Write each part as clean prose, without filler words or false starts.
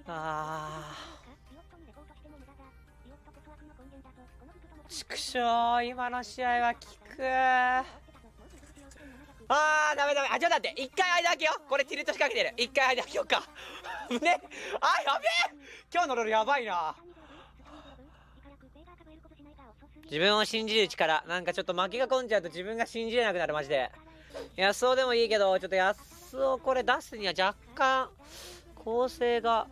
あー、畜生、今の試合は効く。ダメダメ。ちょっと待って。一回間開けよう。これティルト仕掛けてる。一回間開けようか。ね。やべえ。今日のロールやばいな。自分を信じる力。なんかちょっと負けが込んじゃうと自分が信じれなくなる、マジで。安尾でもいいけど、ちょっと安尾これ出すには若干、構成が。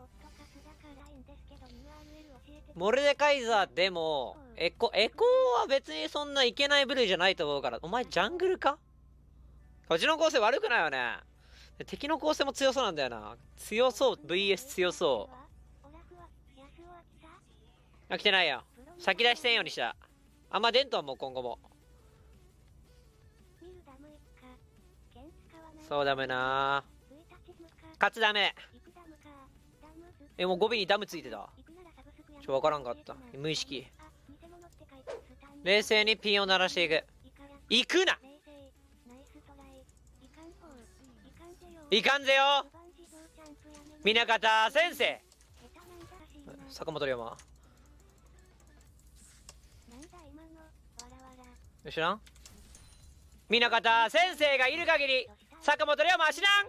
モルデカイザーでも、エコは別にそんないけない部類じゃないと思うから。お前ジャングルか？うちの構成悪くないよね。敵の構成も強そうなんだよな。強そう VS 強そう。来てないよ。先出しせんようにした。あんま出んと思う、今後も。そうダメな。勝つダメ。もう語尾にダムついてた。わからんかった。無意識。冷静にピンを鳴らしていく。行くな。いかんぜよ、南方先生。坂本龍馬。知らん？南方先生がいる限り坂本龍馬は知らん。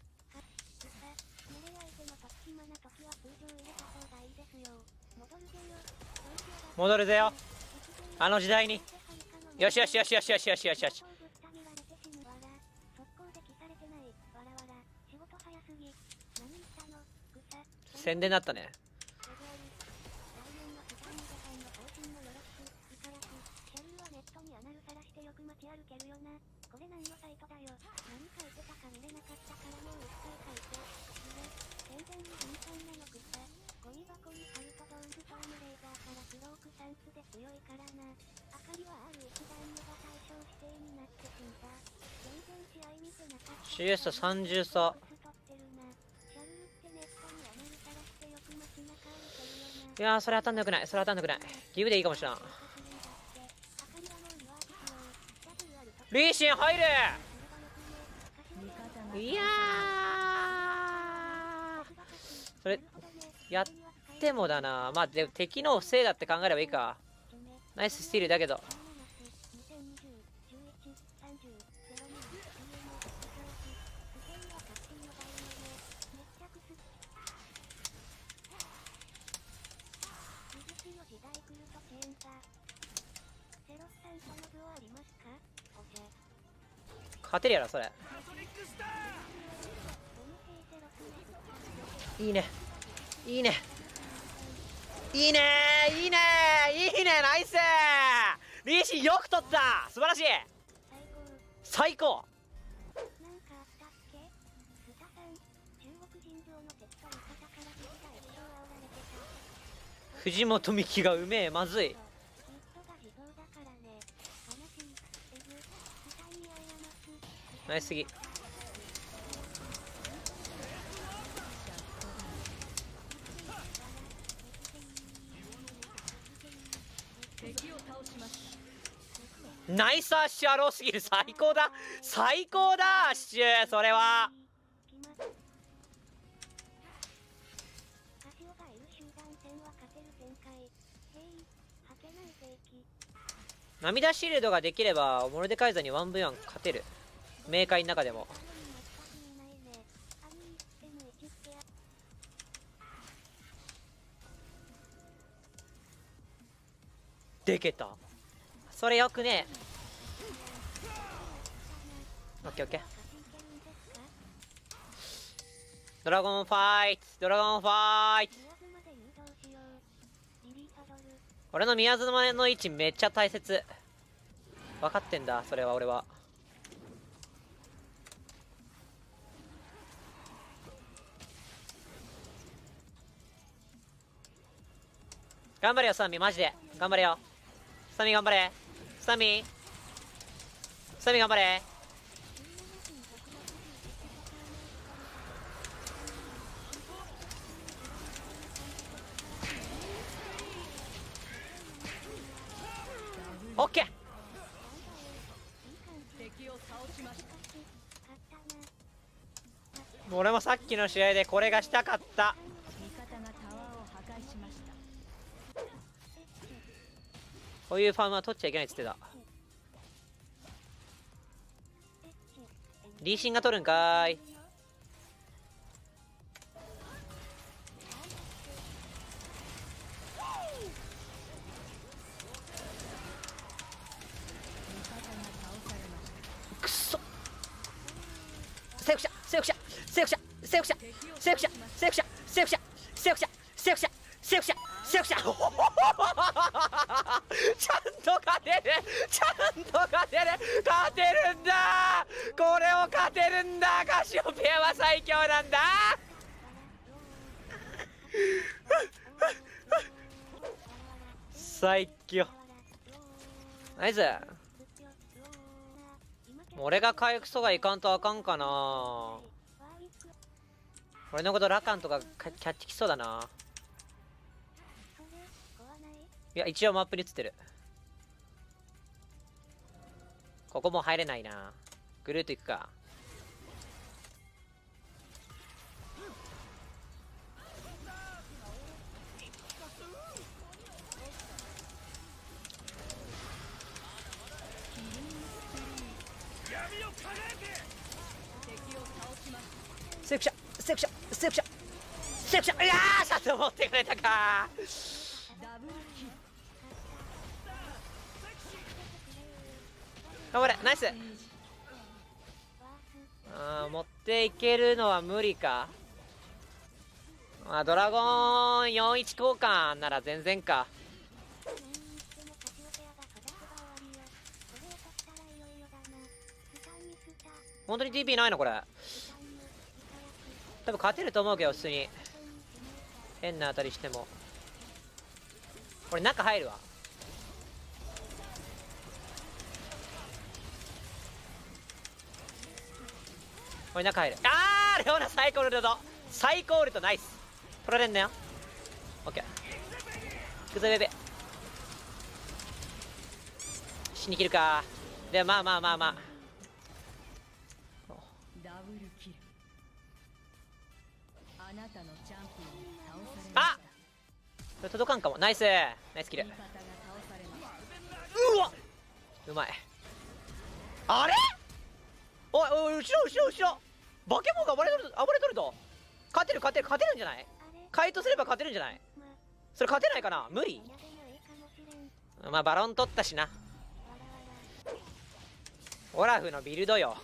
戻るぜよ、あの時代に。よしよしよしよしよしよしよしよし。宣伝だったね。CS 30差。いやー、それ当たんなくない。それ当たんなくない。ギブでいいかもしれん。リーシン入る。いやー、それやってもだな。まあでも敵のせいだって考えればいいか。ナイススティールだけど。勝てるやろそれ。いいねいいねいいねいいねいいね。ナイスリーシー、よく取った。素晴らしい。最高。藤本美貴がうめえ。まずい。ナイスすぎ。ナイスアッシュアローすぎる。最高だ最高だアッシュ。それは涙シールドができればモルデカイザーに 1v1 勝てる。冥界の中でもでけた。それよくね。オッケーオッケー。ドラゴンファイトドラゴンファイト。俺の宮園の位置めっちゃ大切。分かってんだそれは。俺は頑張れよサミマジで頑張れよサミ。頑張れサミサミ。頑張れ。オッケー。俺もさっきの試合でこれがしたかった。 こういうファームは取っちゃいけないっつってた。リーシンが取るんかーい。くっそ。セーフシャセーフシャセーフシャセーフシャセーフシャセーフシャセーフシャセーフシャセーフシャセーフシャセーフシャちゃんと勝てる、ちゃんと勝てる、勝てるんだ、これを勝てるんだ。カシオペアは最強なんだ。最強。ナイス。俺が回復とかいかんとあかんかな。俺のことラカンとかキャッチきそうだな。いや一応マップに映ってる。ここもう入れないな。ぐるっと行くか。セクシャセクシャセクシャセクシャ。いやーシャツ持ってくれたか。頑張れナイス。持っていけるのは無理か。ドラゴン41交換なら全然か。本当に TP ないのこれ。多分勝てると思うけど普通に変な当たりしても。俺中入るわ。俺中入る。レオナ最高ウルト、最高ウルトナイス。取られんなよ。オッケー。くぞベベ死にきるか。でまあダブルキル。あなたのチャンピオンに倒されました。あっこれ届かんかも。ナイスナイスキル。うわうまい。あれおいおい後ろバケモンが暴れとると。勝てるんじゃない。回答すれば勝てるんじゃない。それ勝てないかな。無理。まあバロン取ったしな。オラフのビルドよ。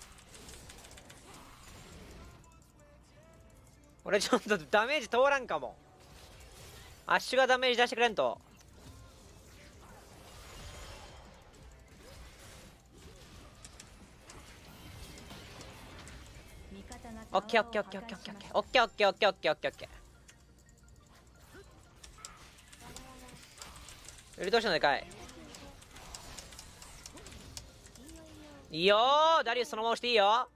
俺ちょっとダメージ通らんかも。アッシュがダメージ出してくれんと。オッケーオッケーオッケーオッケーオッケーオッケーオッケーオッケーオッケーオッケーオッケー。ウルトしたのでかい。いいよー。ダリウスそのまま押していいよ。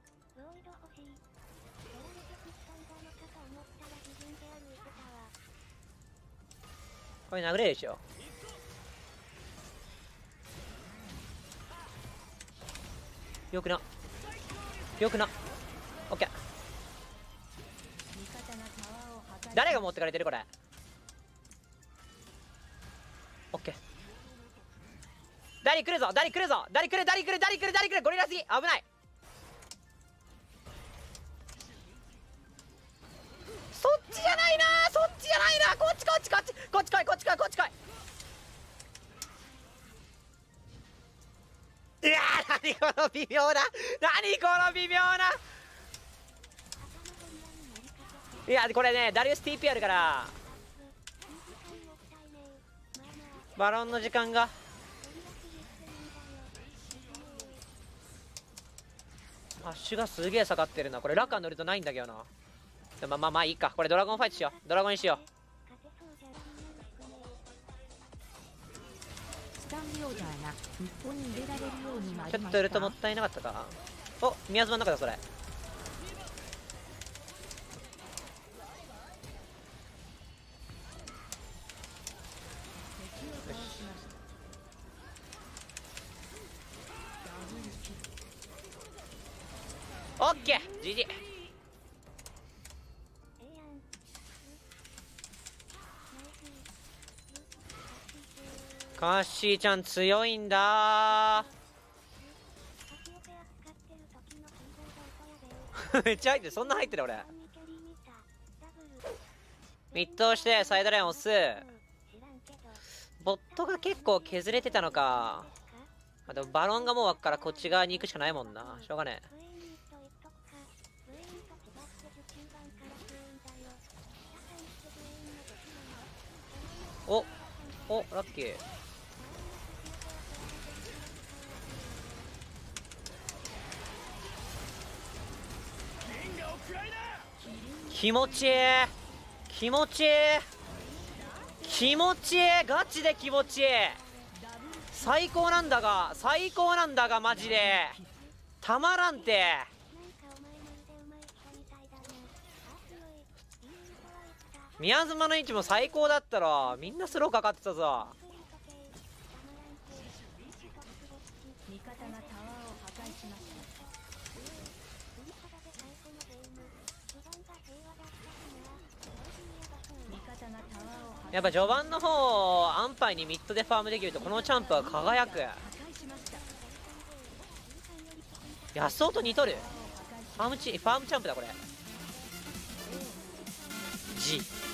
これ殴れるでしょ。よくなオッケー。誰が持ってかれてるこれ。オッケー。ダリ来るぞダリ来るゴリラすぎ。危ない。そっちじゃないなこっち来い。いやー何この微妙な。いやこれねダリウス TP あるからバロンの時間が。アッシュがすげえ下がってるな。これラカ乗るとないんだけどな。まあいいか。これドラゴンファイトしよう。ドラゴンにしよう。ちょっとウルトもったいなかったか。お宮島の中だそれ。オッケー GG。 カッシーちゃん強いんだーめっちゃ入ってる。そんな入ってる俺。ミッドをしてサイドライン押す。ボットが結構削れてたのか。あ、でもバロンがもう湧くからこっち側に行くしかないもんな。しょうがねえ。おラッキー。気持ちいい気持ちいい気持ちいいガチで気持ちいい。最高なんだがマジでたまらんて。宮妻の位置も最高だったろ。みんなスローかかってたぞ。やっぱ序盤の方安牌にミッドでファームできるとこのチャンプは輝く。安尾と似とる。ファームチャンプだこれ。G